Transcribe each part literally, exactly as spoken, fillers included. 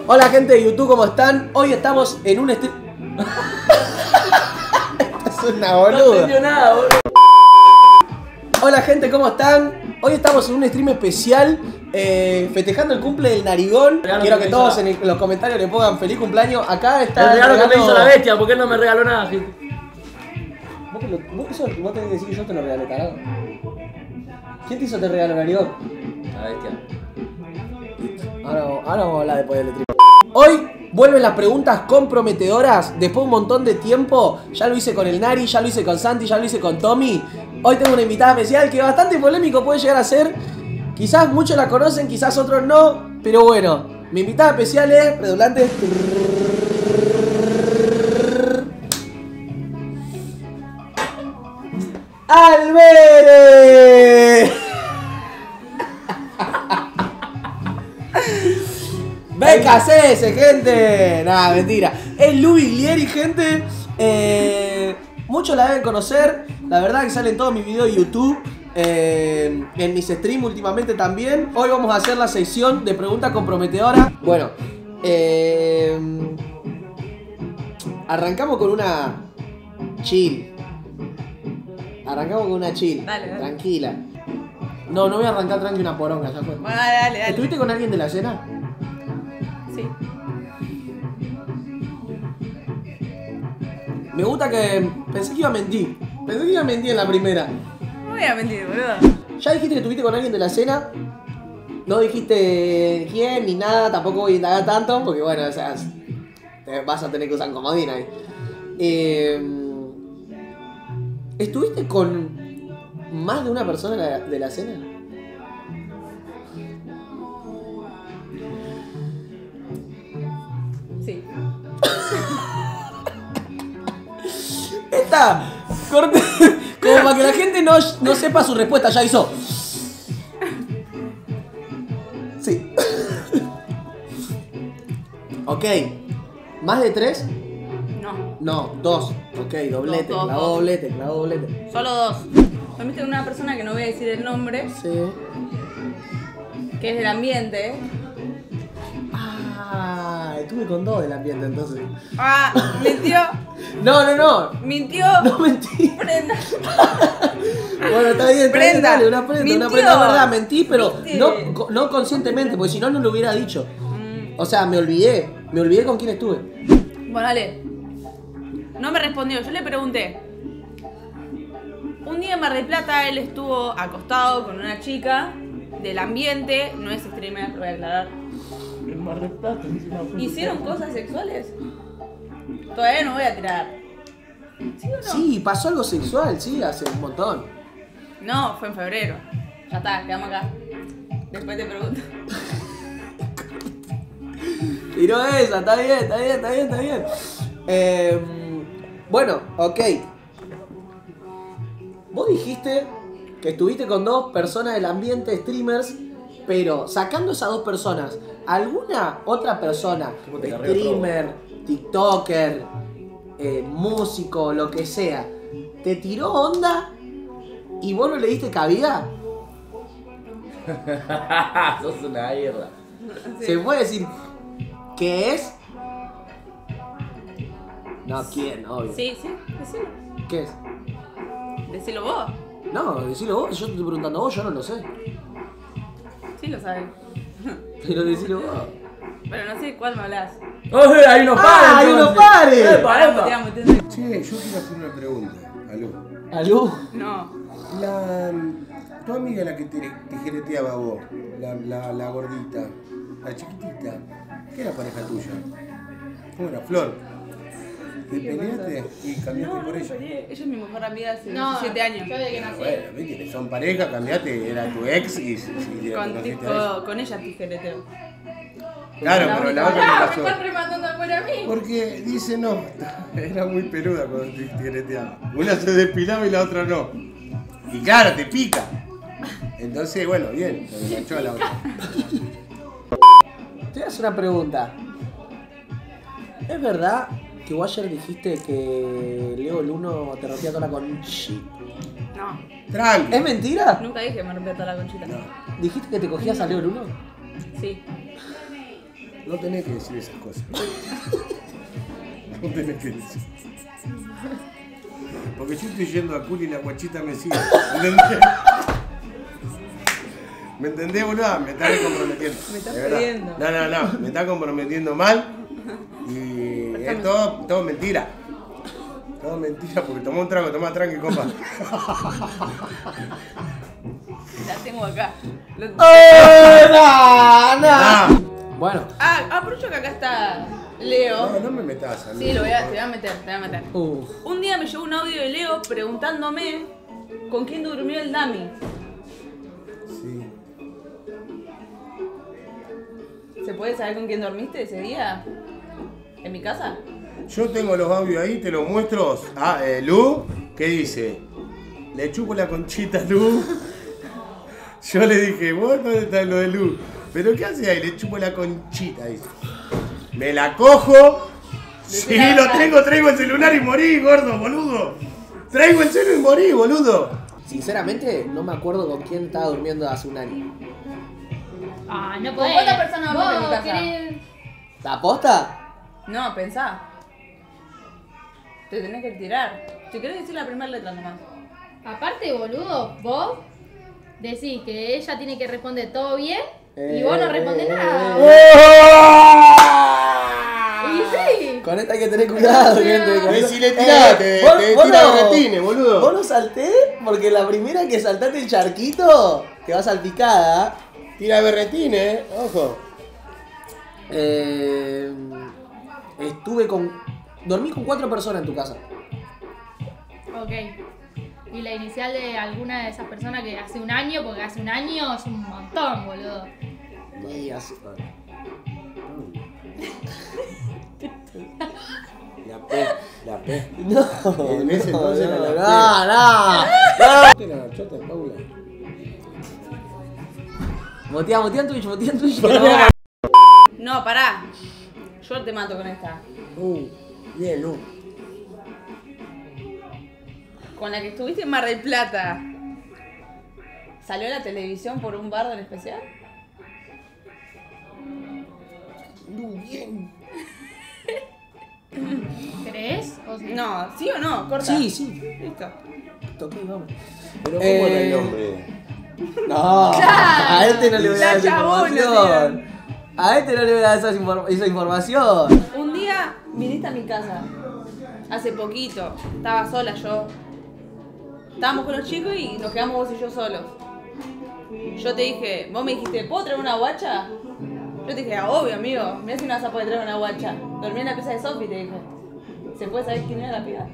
Hola gente de YouTube, ¿cómo están? Hoy estamos en un stream... Esto es una boluda. No entendió nada, boludo. Hola gente, ¿cómo están? Hoy estamos en un stream especial eh, festejando el cumple del Narigón. Regalo Quiero que que me todos hizo en, el- en los comentarios le pongan feliz cumpleaños. Acá está El regalo que me hizo la bestia, porque él no me regaló nada, gente. ¿Vos, te lo, vos, eso, vos tenés que decir que yo te lo regalé, tarado. ¿Quién te hizo este regalo, Narigón? La bestia. Ahora, ahora vamos a hablar después del stream. Hoy vuelven las preguntas comprometedoras. Después de un montón de tiempo. Ya lo hice con el Nari, ya lo hice con Santi, ya lo hice con Tommy. Hoy tengo una invitada especial que bastante polémico puede llegar a ser. Quizás muchos la conocen, quizás otros no. Pero bueno, mi invitada especial es redundante. ¡Albere! ¡Venga, ese, gente! Nada, mentira. Es Lu Biglieri, gente. Eh, muchos la deben conocer. La verdad que salen todos mis videos de YouTube. Eh, en mis streams últimamente también. Hoy vamos a hacer la sección de preguntas comprometedoras. Bueno, eh, arrancamos con una chill. Arrancamos con una chill. Dale, dale. Tranquila. No, no voy a arrancar tranqui una poronga, ya fue. Bueno, dale, dale, dale. ¿Estuviste con alguien de la cena? Sí. Me gusta que... Pensé que iba a mentir. Pensé que iba a mentir en la primera. No voy a mentir, boludo. Ya dijiste que estuviste con alguien de la cena. No dijiste quién ni nada. Tampoco voy a indagar tanto. Porque bueno, o sea... te vas a tener que usar comodín ahí. Eh, ¿Estuviste con más de una persona de la, de la cena? Sí. Esta, corte, como para que la gente no, no sepa su respuesta, ya hizo. Sí. Ok. ¿Más de tres? No. No, dos. Ok, doblete, Dos, dos, clavó dos. doblete, clavó doblete. Solo dos. Me metí con una persona que no voy a decir el nombre, Sí. que es del ambiente. Ah, estuve con dos del ambiente entonces. Ah, mintió. No, no, no. Mintió. No mentí. Prenda. Bueno, está bien, está bien, Prenda. dale, una prenda, Mintió. una prenda, es verdad, mentí, pero Viste. no, no conscientemente, porque si no, no lo hubiera dicho. O sea, me olvidé, me olvidé con quién estuve. Bueno, dale. No me respondió. Yo le pregunté. Un día en Mar del Plata él estuvo acostado con una chica del ambiente. No es streamer, lo voy a aclarar. En Mar del Plata, dice una puta. ¿Hicieron cosas sexuales? Todavía no voy a tirar. ¿Sí o no? Sí, pasó algo sexual, sí, hace un montón. No, fue en febrero. Ya está, quedamos acá. Después te pregunto. Tiró esa, está bien, está bien, está bien, está bien. Eh, bueno, ok. Vos dijiste que estuviste con dos personas del ambiente, streamers, pero sacando esas dos personas, ¿alguna otra persona, ¿Cómo te cargué, streamer, tiktoker, eh, músico, lo que sea, te tiró onda y vos no le diste cabida? Sos una mierda. ¿Se puede decir qué es? No, ¿quién? Obvio. Sí, sí, decilo. ¿Qué es? Decilo vos. No, decilo vos, yo te estoy preguntando a vos, yo no lo sé. Sí lo sabes. Pero decilo vos. Pero no sé cuál me hablas. ¡Oh, hay unos pares! ¡Ah, hay unos pares! ¡Epa, Pará, epa! tiramos, tiramos. Che, yo quiero hacer una pregunta. Aló. ¿Aló? No. La, tu amiga la que te tijereteaba a vos, la, la, la gordita, la chiquitita, ¿qué era pareja tuya? ¿Cómo era? Flor. ¿Te peleaste y cambiaste No, no por me ella? peleé. Ella es mi mejor amiga hace No, diecisiete años. yo de que nací. Bueno, viste que son pareja, cambiaste, era tu ex y, y, y la Con, conociste a ella. tipo, con ella tijereteo. Claro, la pero única- la otra Ah, me me pasó. están rematando por a mí. Porque dice no, era muy peluda cuando te tijereteaba. Una se despilaba y la otra no. Y claro, te pica. Entonces, bueno, bien, se enganchó a la otra. Te voy a hacer una pregunta. ¿Es verdad que vos ayer dijiste que Leo el uno te rompía toda la conchita? No, Tranqui. ¿Es mentira? nunca dije que me rompía toda la conchita. No. ¿Dijiste que te cogías a Leo el uno? Sí. No tenés que decir esas cosas. No tenés que decir. Porque yo estoy yendo a Culi y la guachita me sigue. ¿Entendés? ¿Me entendés, boludo? Me está comprometiendo. Me estás De verdad. pidiendo. No, no, no. Me está comprometiendo mal. Y es todo, todo mentira. Todo mentira porque tomó un trago, tomá tranqui, compa. La tengo acá. Lo- ¡Eh, no, no! Ah, Bueno. Ah, aprovecho que acá está Leo. no, no me metas a mí. Sí, lo voy a, te voy a meter, te voy a meter. Uf. Un día me llegó un audio de Leo preguntándome con quién durmió el Dami. Sí. ¿Se puede saber con quién dormiste ese día? ¿En mi casa? Yo tengo los audios ahí, te los muestro. Ah, eh, Lu, ¿qué dice? Le chupo la conchita a Lu. Yo le dije, ¿vos dónde está lo de Lu? ¿Pero qué hace ahí? Le chupo la conchita, dice. Me la cojo. Sí, lo tengo, traigo el celular y morí, gordo, boludo. Traigo el celular y morí, boludo. Sinceramente, no me acuerdo con quién estaba durmiendo hace un año. Ah, no ¿Con podés. cuántas personas dormiste en mi Vos casa? querés- ¿La posta? No, pensá. Te tenés que tirar. Si querés decir la primera letra nomás. Aparte, boludo, vos decís que ella tiene que responder todo bien y vos no respondés nada. Y sí. Con esta hay que tener cuidado, gente. Con Y esta- si le tiraste, vos- te vos tira no- berretines, boludo. Vos no salté porque la primera que saltaste el charquito te va salpicada. Tira berretines, ojo. Eh, estuve con. Dormí con cuatro personas en tu casa. Ok. Y la inicial de alguna de esas personas que hace un año, porque hace un año es un montón, boludo. Y así- La P, la P. No, En ese no, entonces no, era la no, no. Era la chota, Paula. Motea, motea en Twitch, motea en Twitch. No, pará. Yo te mato con esta. Uh, bien, Lu. Con la que estuviste en Mar del Plata. ¿Salió a la televisión por un bardo en especial? Lu, bien. ¿Crees? O sea, No, ¿sí o no? Corta. Sí, sí. Listo. Toqué, vamos. Pero ¿cómo Eh, era el nombre? No, a este no le voy a dar La esa chabona, información. A este no le voy a dar esa, inform- esa información. Un día viniste a mi casa. Hace poquito. Estaba sola yo. Estábamos con los chicos y nos quedamos vos y yo solos. Yo te dije, vos me dijiste, ¿puedo traer una guacha? Yo te dije, ah, obvio, amigo. Mirá si no vas a poder traer una guacha. Dormí en la pieza de Sofi, te dije. ¿Se puede saber quién era la piba?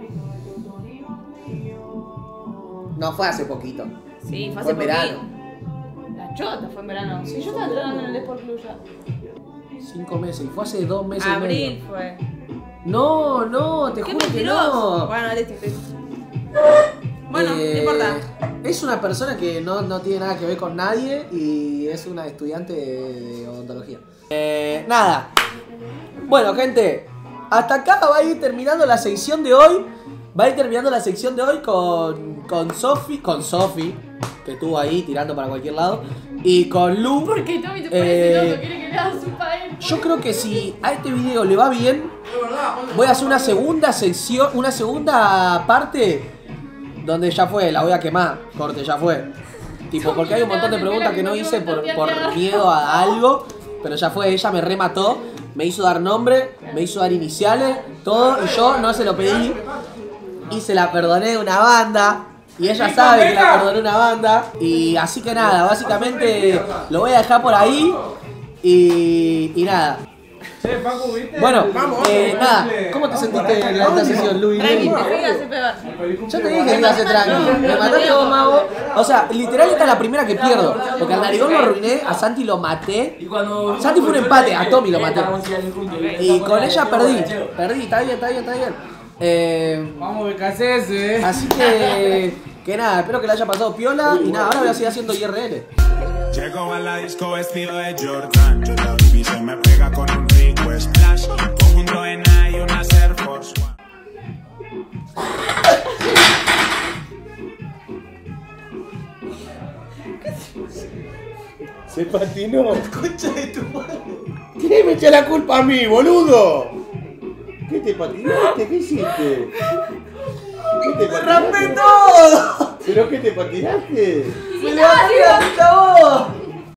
No fue hace poquito. Sí, fue hace Fue en poquito. verano. La chota fue en verano. Sí, yo estaba entrenando en el Sport Club ya. Cinco meses. Y fue hace dos meses y Abril medio. fue. No, no, te ¿Qué juro que mentiroso? no. Bueno, listo, listo. Bueno, Eh, no importa. Es una persona que no, no tiene nada que ver con nadie y es una estudiante de, de odontología. Eh, nada. Bueno, gente, hasta acá va a ir terminando la sección de hoy. Va a ir terminando la sección de hoy con, con Sofi, con Sofi, que estuvo ahí tirando para cualquier lado, y con Lu. porque Tommy te Eh, parece loco, quiere que le hagas un padre. Yo creo que si a este video le va bien, voy a hacer una segunda sección, una segunda parte donde ya fue, la voy a quemar, corte, ya fue. Tipo, porque hay un montón de preguntas que no hice por, por miedo a algo, pero ya fue, ella me remató, me hizo dar nombre, me hizo dar iniciales, todo, y yo no se lo pedí, y se la perdoné de una banda. Y ella sabe que la perdoné una banda. Y así que nada, básicamente lo voy a dejar por ahí. Y, y nada. Bueno, eh, nada, ¿cómo te sentiste en esta sesión, Luis? Tranqui, te fui a hacer peor. Yo te dije que iba a ser tranqui. Me mataste vos, mago. O sea, literal esta es la primera que pierdo. Porque al narigón lo arruiné, a Santi lo maté. Santi fue un empate, a Tommy lo maté. Y con ella perdí. Perdí, está bien, está bien, está bien. Eh, Vamos, B K C S. así que, que nada, espero que le haya pasado piola. Y nada, ahora voy a seguir haciendo I R L. Llego a la disco vestido de Jordan. La baby se me pega con un rico splash. Conjunto en A y una Air Force One. Se patinó. Concha de tu madre. qué me echa la culpa a mí, boludo? ¿Qué te patinaste? ¿Qué hiciste? ¿Qué te patinaste? ¡Rampé todo! ¿Pero qué te patinaste? ¡Me lo hacía vos!